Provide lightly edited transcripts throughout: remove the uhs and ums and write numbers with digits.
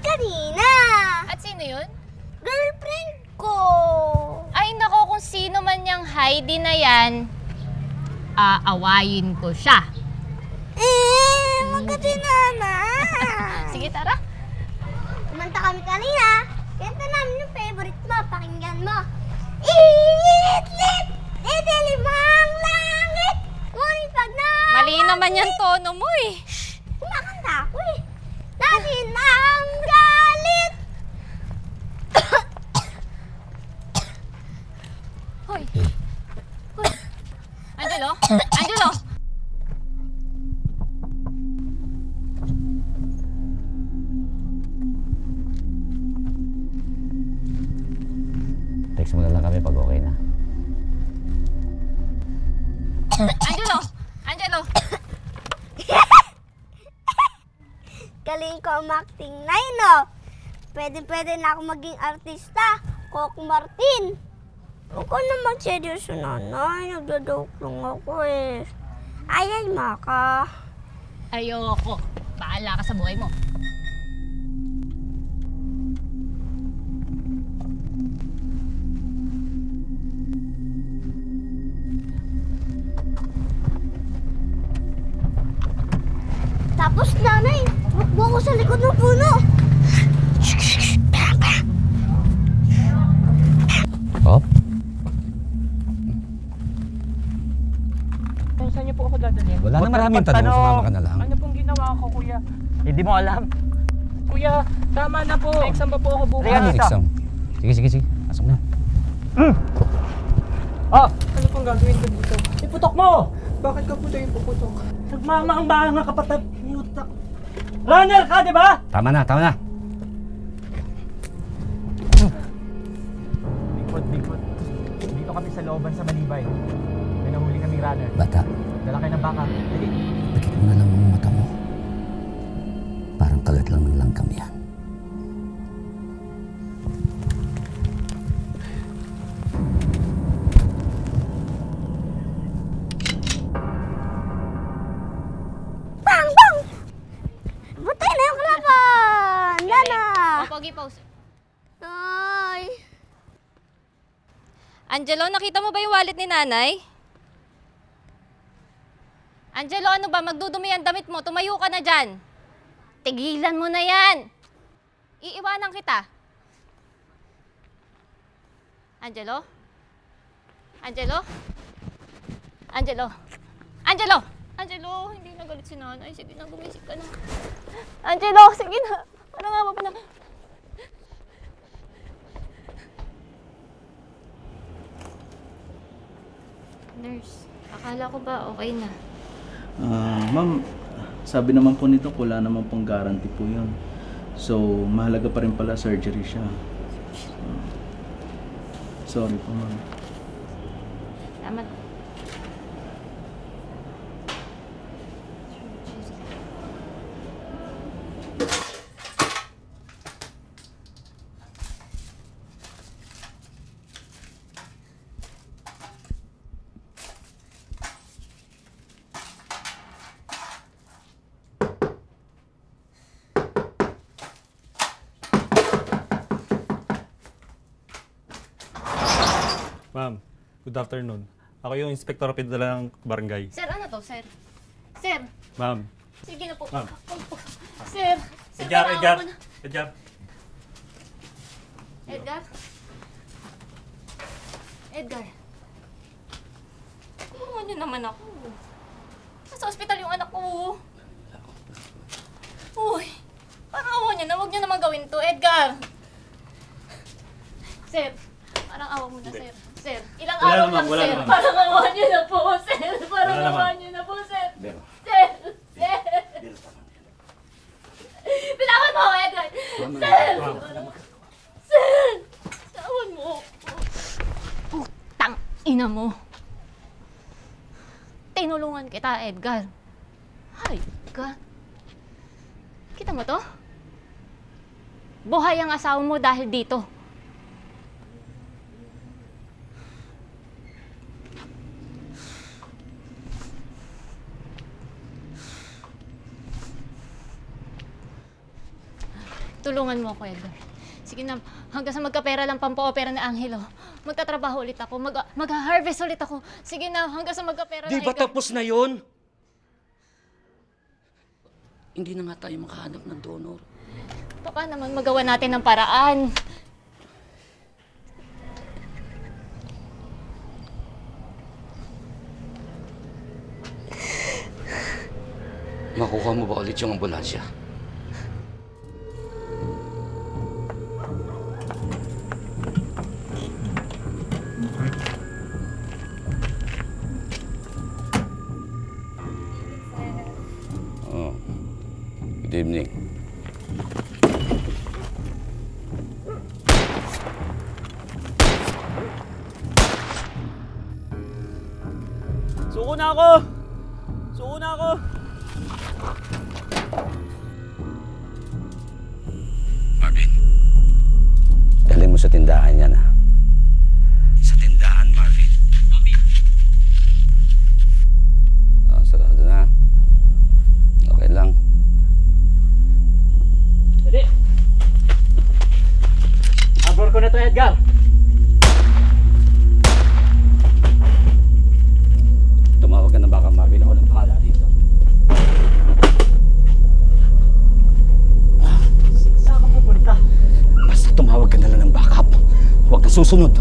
kanina. At sino yun? Girlfriend ko. Ay nako, kung sino man yung Heidi na yan, aawayin ko siya. Magkatina na. Sige, tara. Kumanta kami kanina. Kanta namin yung favorite mo. Pakinggan mo. Iitlit, itilimang langit. Ngunit pag na... Mali naman yung tono mo eh. Kumakanta ako eh. Natin ang galit. Hoy. Hoy. Angelo? Angelo! Text mo na lang kami pag okay na. Angelo! Angelo! Galing ko umakting na yun, no? Pwede na ako maging artista. Coco Martin. Huwag ko na mag-seryoso, nanay. Nagdadoke lang ako eh. Ayay, Maka. Ayoko. Bahala ka sa buhay mo. Tapos, nanay, bukbo ko sa likod ng puno. Hop? Saan niyo po ako dadalhin? Wala na maraming tanong, sumama ka na lang. Ano pong ginawa ko, kuya? Hindi mo alam. Kuya, tama na po. May exam pa po ako bukas. Ano exam? Sige. Pasok na. Ano pong gagawin ko dito? Iputok mo! Bakit ka po tayo ipuputok? Nagmamaang-maang nga kapatid. Niutak. Runner ka, di ba? Tama na. Bigfoot. Dito kami sa looban sa Malibay. May nahuli kaming runner. Bata, Dala kayo ng baka. Sige. pikit mo na lang ang mata mo. Parang kagat lang ng langgam yan. Bang! Butay na yung kalaban! Nana! Pogi pose. Ay! Angelo, nakita mo ba yung wallet ni nanay? Angelo, ano ba? Magdudumi ang damit mo. Tumayo ka na dyan. Tigilan mo na yan. Iiwanan kita. Angelo? Angelo? Angelo? Angelo! Angelo, hindi na galit si nanay. Sige na, gumising ka na. Angelo, sige na. Ano nga ba na? Nurse, akala ko ba okay na? Ma'am, sabi naman po nito, wala naman pong guarantee po yun. So, mahalaga pa rin pala surgery siya. Sorry po, ma'am. Tama. Ma'am, good afternoon. Ako yung Inspektor Pindalang Barangay. Sir, ano to, sir? Sir, Ma'am. sige na po. Ma'am. Sir, Edgar. kailangan ko na. Edgar? Edgar? Tulungan niyo naman ako. Nasa ospital yung anak ko. Uy, parang awa niyo na. Huwag niyo naman gawin to, Edgar. Sir, parang awa mo na, sir. Sir, ilang Wala araw naman, lang, wala sir. naman. Parang awa niyo na po, sir. Parang Wala awa naman. niyo na po, sir. Bero. Sir! Sir! Bitawan mo ako, Edgar! Sir! Sir! Bitawan mo ako. Putang ina mo. Tinulungan kita, Edgar. Ay, God. Kita mo to? Buhay ang asawa mo dahil dito. tulungan mo ako, Edgar. Sige na, hanggang sa magkapera lang pampa-opera na Angelo. Magtatrabaho ulit ako, mag-harvest ulit ako. Sige na, hanggang sa magkapera Di na, ba Edgar. tapos na yon? Hindi na nga tayo makahanap ng donor. Baka naman magawa natin ng paraan. Makuha mo ba ulit yung ambulansya? Oh. Good evening. Suko na ako! Suko na ako! Marvin, dalhin mo sa tindahan yan, ha? Sa tindahan, Marvin. Ah, sarado na. Okay lang. Dali! Abor ko na to, Edgar! Tumawag ka na baka, Marvin. Ako lang bahala dito. Saan ka pupunta? Basta tumawag ka na lang ng backup. Huwag ka susunod.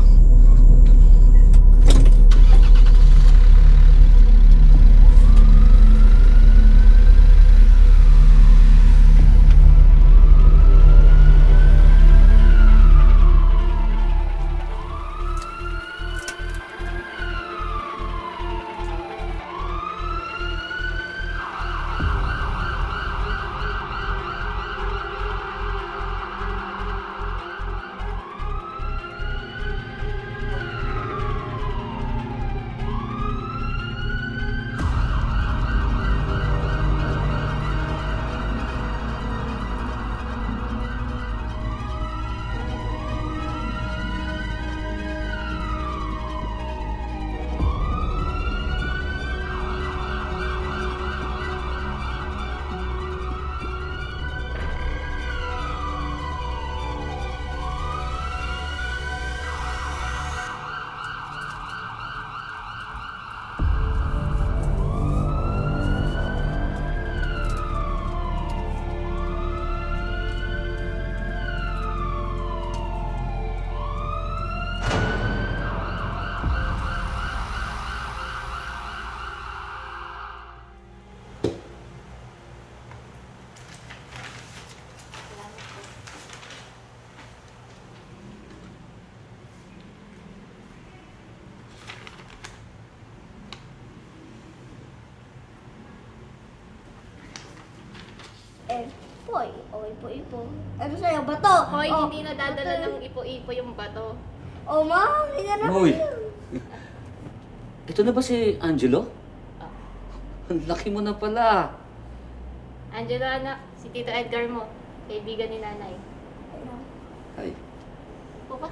Poy, o ipo-ipo. Ano sa'yo, bato? Hoy, Oh, hindi nadadala bato. ng ipo-ipo yung bato. Oh, ma'am, hindi na Uy! Ito na ba si Angelo? Ang laki mo na pala. Angelo, anak, si Tito Edgar mo. Kaibigan ni nanay. Ay, Po ba?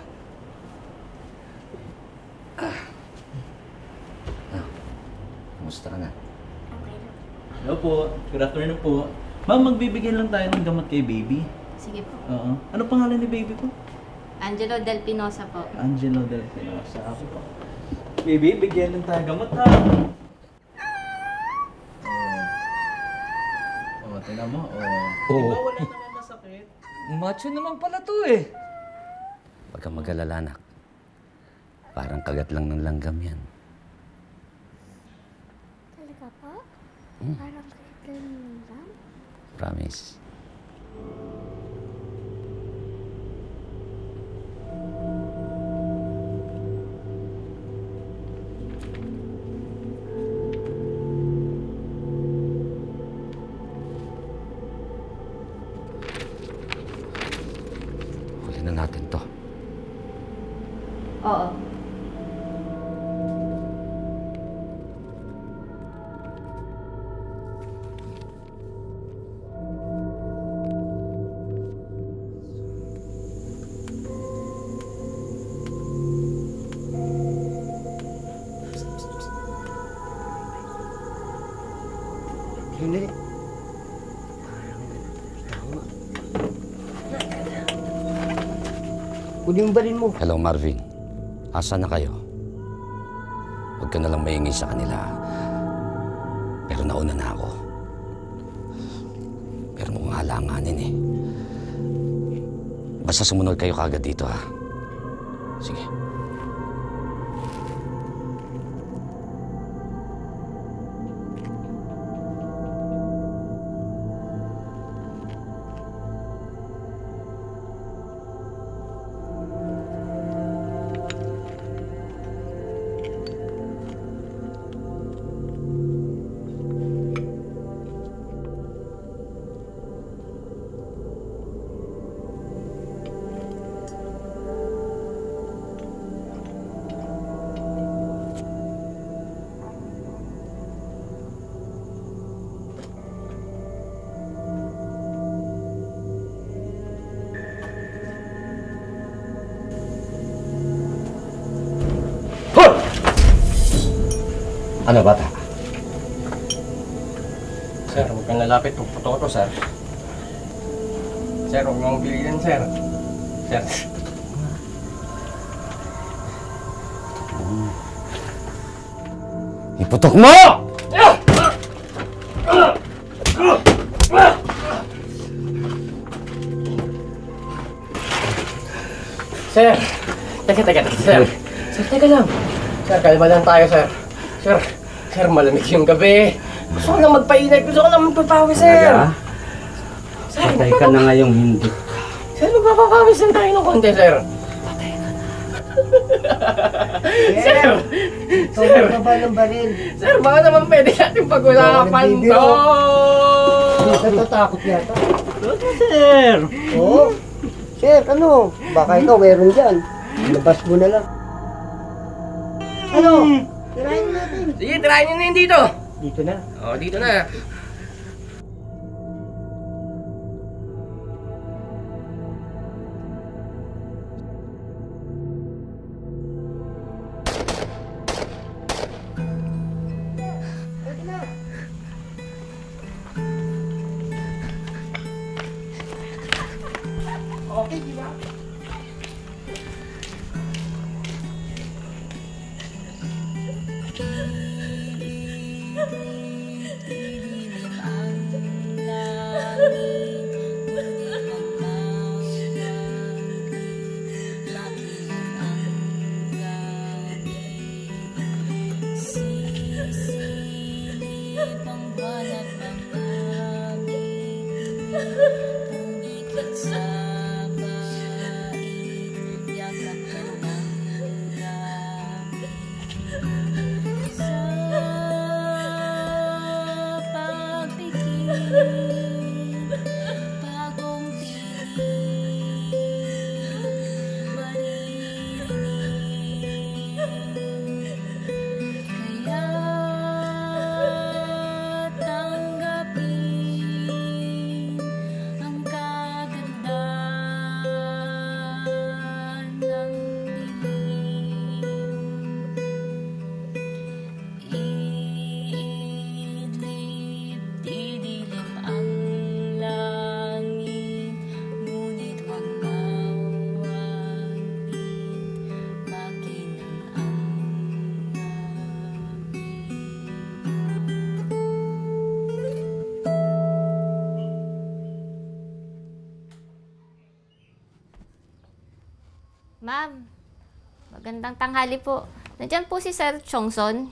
kumusta ka na? Okay lang. Hello po. Good afternoon po. Ma'am, magbibigay lang tayo ng gamot kay baby. Sige po. Oo. Ano pangalan ni baby po? Angelo Del Pinosa po. Angelo Del Pinosa. Ako po. Baby, bigyan lang tayo gamot ha. Oh, tingnan mo. Oh. Oo. Diba wala naman masakit? Macho naman pala to eh. Huwag kang mag-alala, anak. Parang kagat lang ng langgam yan. Talaga pa? Parang kailan lang. Promise. Huli na natin to. Oo. Hindi. Parang tama. Kunin yung baril mo. Hello, Marvin. Asa na kayo? Huwag ka nalang maingi sa kanila. Pero nauna na ako. Pero mukhang halanganin eh. Basta sumunod kayo kagad dito, ha? Sige. Ano, bata? Sir, huwag kang lalapit. Puputok ko to, sir. Sir, huwag mong piliin, sir. Sir. Iputok mo! Sir! Teka, sir. Sir, teka lang. Sir, kalma lang tayo, sir. Sir, malamig yung gabi. Gusto ko lang magpainay. Gusto ko lang magpapawis, sir. Aga? Sir, Patay ka na ngayong hindi. Sir, magpapawis lang tayo ng konti, sir. Sir! Sir! Ka ba ng baril? Sir, baka naman pwede natin pag-usapan to. Natatakot yata. Sir! Oo? Sir, ano? Baka ikaw meron dyan. Labas mo na lang. Ano? Tirahin natin. Sige, tirahin nyo na yun dito. Dito na. Oo, dito na. Okay, di ba? Ma'am, magandang tanghali po. Nandiyan po si Sir Chongson.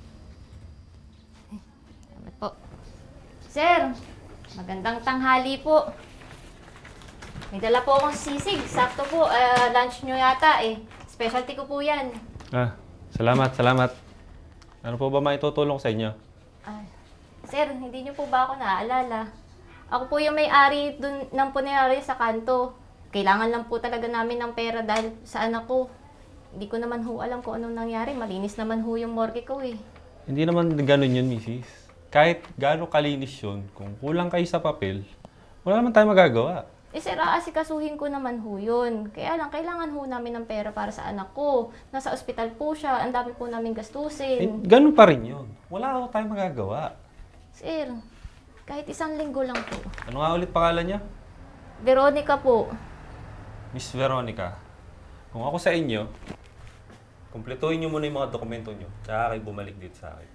Salamat po. Sir, magandang tanghali po. May dala po akong sisig. Sakto po, lunch nyo yata eh. Specialty ko po yan. Salamat. Ano po ba maitutulong sa inyo? Sir, hindi nyo po ba ako naaalala? Ako po yung may-ari dun ng punerarya sa kanto. Kailangan lang po talaga namin ng pera dahil sa anak ko. Hindi ko naman ho alam kung anong nangyari. Malinis naman ho yung morgue ko eh. Hindi naman ganun yun, Mrs. Kahit gaano kalinis yun, kung kulang kayo sa papel, wala naman tayo magagawa. Eh sir, aasikasuhin ko naman ho yun. Kaya lang, kailangan ho namin ng pera para sa anak ko. Nasa ospital po siya, ang dami po namin gastusin. Ganun pa rin yun. Wala ako tayong magagawa. Sir, kahit 1 linggo lang po. Ano nga ulit pangalan niya? Veronica po. Miss Veronica. Kung ako sa inyo, kumpletuhin nyo muna yung mga dokumento nyo, tsaka kayo bumalik dito sa akin.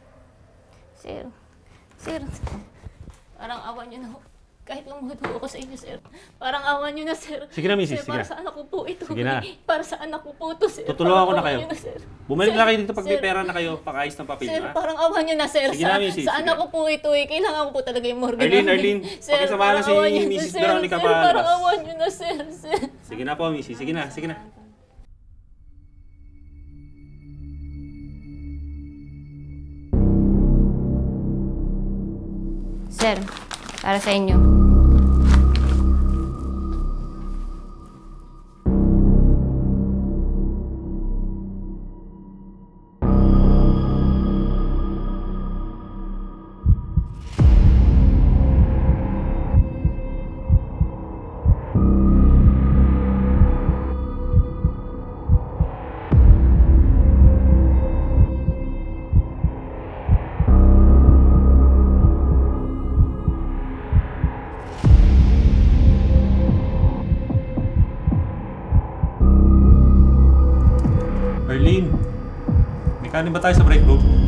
Sir, parang awan nyo na ho. Kahit lumuhod ho ako sa inyo, sir. Parang awan nyo na, sir. Sige na, misis. Sir, Sige para na. sa anak ko po ito. Sige na. Para sa anak ko po ito, sir. Tutulungan ko na Parang kayo. awan nyo sir. Bumalik Sir, na kayo dito pag may sir. pera na kayo, pakaayos ng papel, Sir, ha? parang awan nyo na, sir. Sige na, misis. Sa Sige. anak ko po ito eh. Kailangan ko po talaga yung mortgage. Arlene, Sir, pakisamahan na parang si awan nyo na, Mrs. sir. Veronica Sir, palabas. parang awan nyo na, sir. Sige na po, misis. Sige na, sige na. Sir, para sa inyo. Arlene, may kanin ba tayo sa break room?